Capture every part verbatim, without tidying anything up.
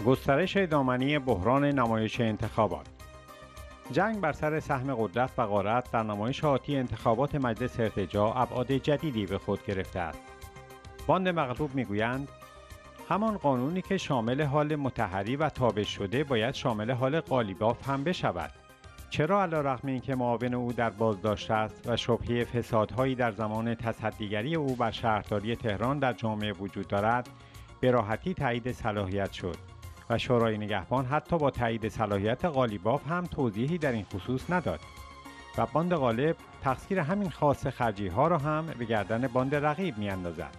گسترش دامنی بحران نمایش انتخابات. جنگ بر سر سهم قدرت و غارت در نمایش آتی انتخابات مجلس ارتجاع ابعاد جدیدی به خود گرفته است. باند مغلوب میگویند همان قانونی که شامل حال مطهری و تابع شده باید شامل حال قالیباف هم بشود. چرا علیرغم اینکه معاون او در بازداشت است و شبهه فسادهایی در زمان تصدیگری او بر شهرداری تهران در جامعه وجود دارد، به راحتی تایید صلاحیت شد و شورای نگهبان حتی با تایید صلاحیت قالیباف هم توضیحی در این خصوص نداد و باند غالب تقصیر همین خاص خرجی ها را هم به گردن باند رقیب می اندازد.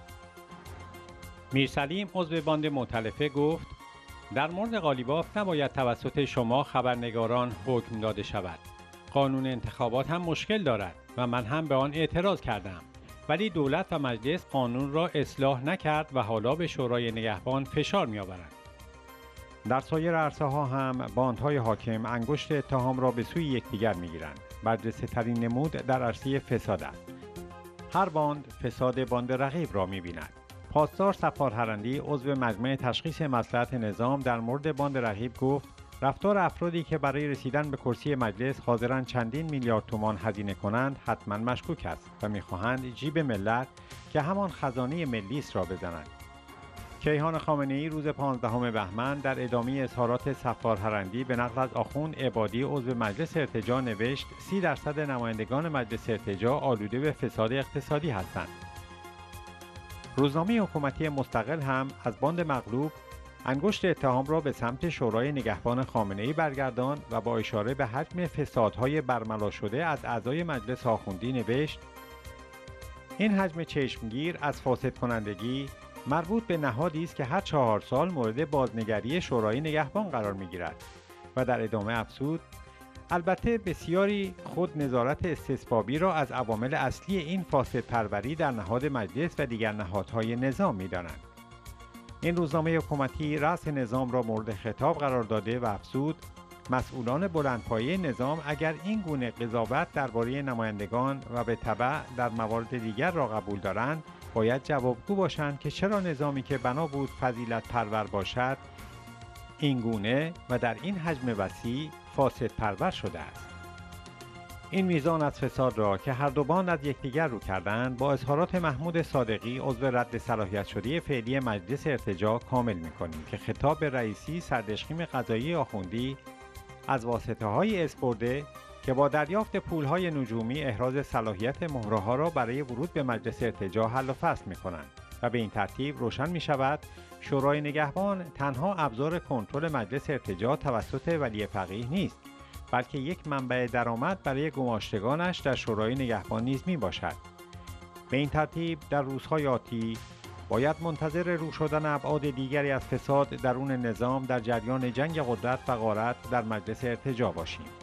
میرسلیم عضو باند مؤتلفه گفت در مورد قالیباف نباید توسط شما خبرنگاران حکم داده شود. قانون انتخابات هم مشکل دارد و من هم به آن اعتراض کردم، ولی دولت و مجلس قانون را اصلاح نکرد و حالا به شورای نگهبان فشار می آورند. در سایر عرصه ها هم باندهای حاکم انگشت اتهام را به سوی یکدیگر می گیرند. برجسته ترین نمود در عرصه فساد است. هر باند فساد باند رقیب را می بیند. پاسدار صفار هرندی عضو مجمع تشخیص مصلحت نظام در مورد باند رقیب گفت رفتار افرادی که برای رسیدن به کرسی مجلس حاضرند چندین میلیارد تومان هزینه کنند حتما مشکوک است و می‌خواهند جیب ملت که همان خزانه ملی است را بزنند. کیهان خامنه‌ای روز پانزدهم بهمن در ادامه اظهارات صفار هرندی به نقل از آخوند عبادی عضو مجلس ارتجاع نوشت سی درصد نمایندگان مجلس ارتجاع آلوده به فساد اقتصادی هستند. روزنامه حکومتی مستقل هم از باند مغلوب انگشت اتهام را به سمت شورای نگهبان خامنه‌ای برگرداند و با اشاره به حجم فسادهای برملا شده از اعضای مجلس آخوندی نوشت این حجم چشمگیر از فاسد کنندگی مربوط به نهادی است که هر چهار سال مورد بازنگری شورای نگهبان قرار می‌گیرد و در ادامه افزود البته بسیاری خود نظارت استصوابی را از عوامل اصلی این فاسد پروری در نهاد مجلس و دیگر نهادهای نظام می‌دانند. این روزنامه حکومتی رأس نظام را مورد خطاب قرار داده و افزود مسئولان بلندپایه نظام اگر این گونه قضاوت درباره نمایندگان و به تبع در موارد دیگر را قبول دارند باید جوابگو باشند که چرا نظامی که بنا بود فضیلت پرور باشد این گونه و در این حجم وسیع فاسد پرور شده است. این میزان از فساد را که هر دو باند از یکدیگر رو کردند با اظهارات محمود صادقی عضو رد صلاحیت شده فعلی مجلس ارتجاع کامل می‌کنیم که خطاب به رئیسی سردشخیم قضایی آخوندی از واسطه‌های اسپرده که با دریافت پول‌های نجومی احراز صلاحیت مهره‌ها را برای ورود به مجلس ارتجاع حل و فصل می‌کنند و به این ترتیب روشن می‌شود شورای نگهبان تنها ابزار کنترل مجلس ارتجاع توسط ولی فقیه نیست، بلکه یک منبع درآمد برای گماشتگانش در شورای نگهبان نیز می باشد. به این ترتیب در روزهای آتی باید منتظر رو شدن ابعاد دیگری از فساد درون نظام در جریان جنگ قدرت و غارت در مجلس ارتجاع باشیم.